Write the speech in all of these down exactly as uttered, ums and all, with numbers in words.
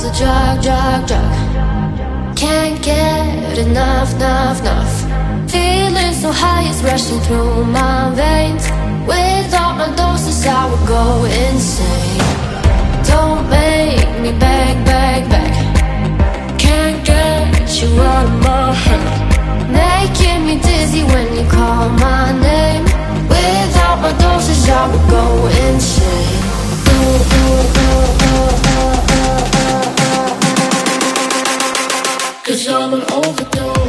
a drug, drug, drug. Can't get enough, enough, enough. Feeling so high, it's rushing through my veins. Without my doses, I would go insane. Don't make me beg, beg, beg. Can't get you out of my head. Making me dizzy when you call my name. Without my doses, I would go insane. Ooh, ooh, ooh, ooh, ooh, ooh, ooh. Cause I'm an overdose.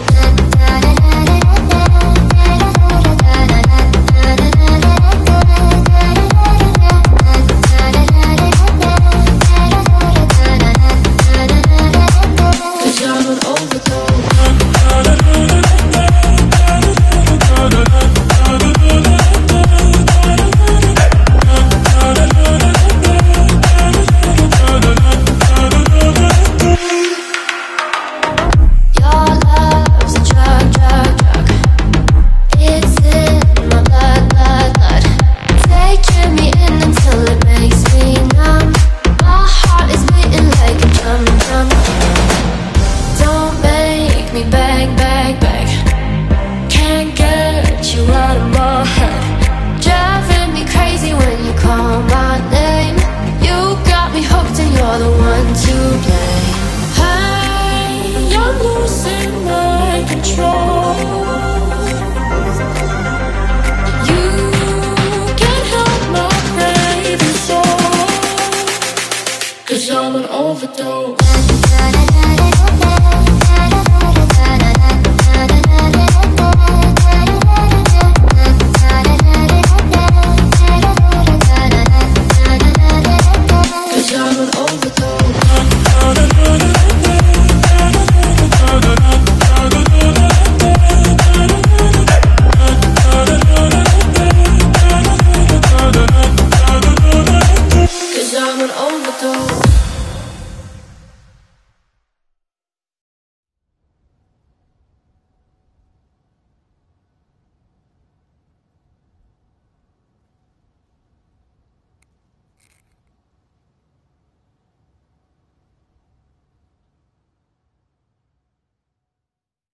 Cause I'm an overdose.